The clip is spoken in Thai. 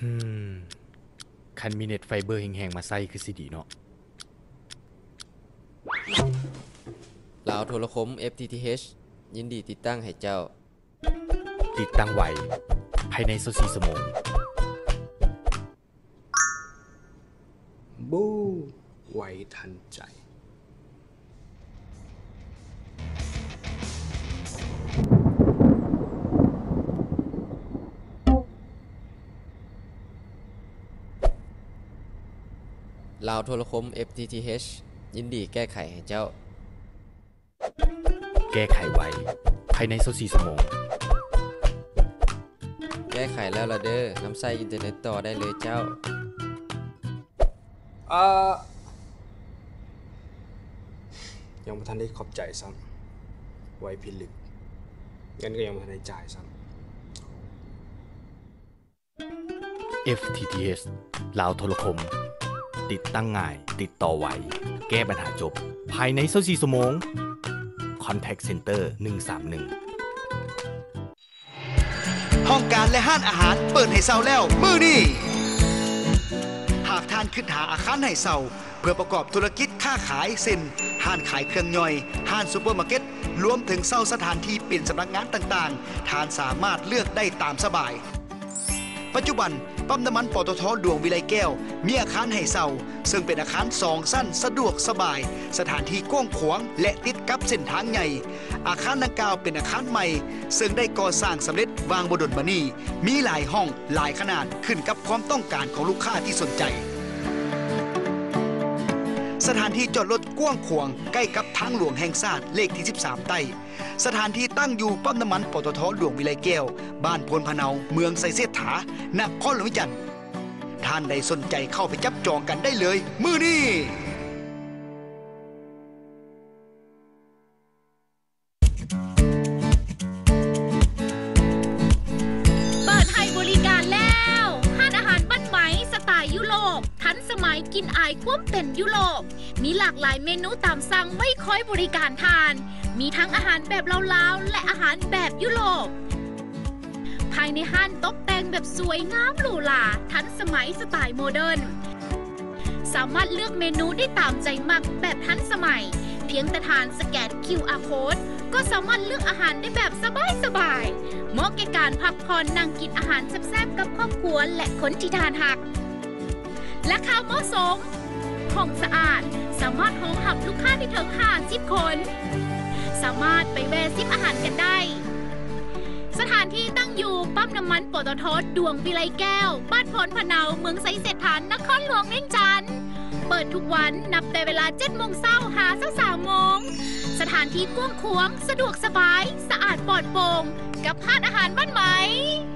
คันมีเน็ตไฟเบอร์แห้งๆมาใส่คือสิดีเนาะลาวโทรคม FTTH ยินดีติดตั้งให้เจ้าติดตั้งไวภายใน24ชั่วโมงบูไวทันใจลาวโทรคม FTTH ยินดีแก้ไขให้เจ้าแก้ไขไวภายใน24ชั่วโมงแก้ไขแล้วล่ะเด้อนำใช้อินเทอร์เน็ตต่อได้เลยเจ้ายังไม่ทันได้ขอบใจซ้ำไวพิลึกงั้นก็ยังไม่ทันได้จ่ายซ้ำ FTTH ลาวโทรคมติดตั้งง่ายติดต่อไวแก้ปัญหาจบภายใน24ชั่วโมง Contact Center 131 ห้องการและห้านอาหารเปิดให้เซาแล้วมื้อนี้หากท่านคิดหาอาคารให้เซาเพื่อประกอบธุรกิจค้าขายเช่นห้านขายเครื่องย่อยห้านซุปเปอร์มาร์เก็ตรวมถึงเซาสถานที่เป็นสำนักงานต่างๆท่านสามารถเลือกได้ตามสบายปัจจุบันปั๊มน้ำมันปตท.ดวงวิไลแก้วมีอาคารให้เซาซึ่งเป็นอาคาร2ชั้นสะดวกสบายสถานที่กว้างขวางและติดกับเส้นทางใหญ่อาคารดังกล่าวเป็นอาคารใหม่ซึ่งได้ก่อสร้างสำเร็จวางบ่ดลมานี้มีหลายห้องหลายขนาดขึ้นกับความต้องการของลูกค้าที่สนใจสถานที่จอดรถกว้างขวางใกล้กับทางหลวงแห่งชาติเลขที่13ใต้สถานที่ตั้งอยู่ปั๊มน้ำมันปตท.หลวงวิไลแก้วบ้านพลพะเนาเมืองไสเสถานครหลวงวิจันทร์ท่านใดสนใจเข้าไปจับจองกันได้เลยมื้อนี้เปิดให้บริการแล้วห้านอาหารบ้านไหมสไตล์ยุโรปทันสมัยกินอายควบเป็นยุโรปมีหลากหลายเมนูตามสั่งไม่ค่อยบริการทานมีทั้งอาหารแบบลาวๆและอาหารแบบยุโรปภายในห้านตกแต่งแบบสวยงามหรูหราทันสมัยสไตล์โมเดิร์นสามารถเลือกเมนูได้ตามใจมักแบบทันสมัยเพียงแต่ทานสแกน QR Code ก็สามารถเลือกอาหารได้แบบสบายๆเหมาะแก่การพักผ่อนนั่งกินอาหารแซ่บๆกับครอบครัวและคนที่ทานหักและค่าเหมาะสมห้องสะอาดสามารถรองรับลูกค้าได้ถึง50 คนสามารถไปแวะซิมอาหารกันได้สถานที่ตั้งอยู่ปั๊มน้ำมันปตท.ดวงวิไลแก้วบ้านพลพะเนาเมืองไสเสถานนครหลวงเวียงจันทร์เปิดทุกวันนับแต่เวลา 7:00 นหา 3:00 นสถานที่กว้างขวางสะดวกสบายสะอาดปลอดโปร่งกับห้านอาหารบ้านไหม